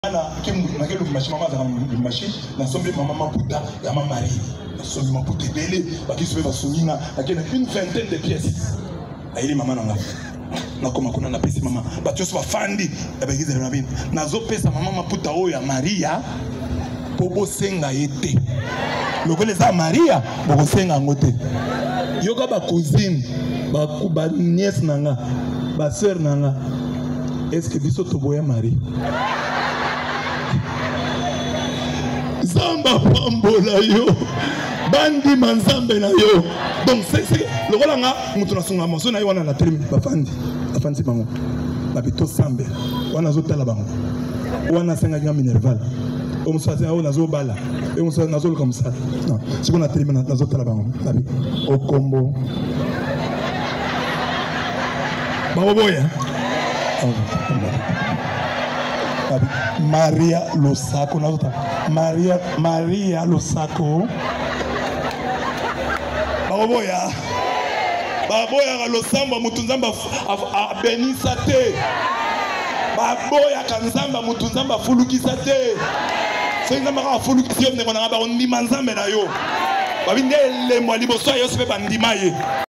Une vingtaine de pièces. Aïe maman nanga. Nakoma kuna na pesi mama. Batioso ba fandi. Abegize na bin. Nazo pesa mama maputa oya Maria. Bobo senga ete. Lokole za Maria, bobo senga ngote. Yoka ba cousine, ba nièce nanga, ba sœur nanga. Est-ce que biso toboya Marie? Zamba pambola yo. Bandi manzambe na yo. Donc c'est le rôle nga mutu na sunga moso na yo wana na terme bafandi bango babito sambe wana zo tala bango wana senga nga minerval o musase na zo bala e musase na zo comme ça non si on a terme na zo tala bango babi o kombo baboya babi Maria Losako na zo Maria Losako baboya losamba mutunzamba benisa te baboya kanzamba mutunzamba fulukisa te senga maka fulukisi yo ndeko na ba ndima nzambe na yo babindele mwa liboso yo sepe bandima ye.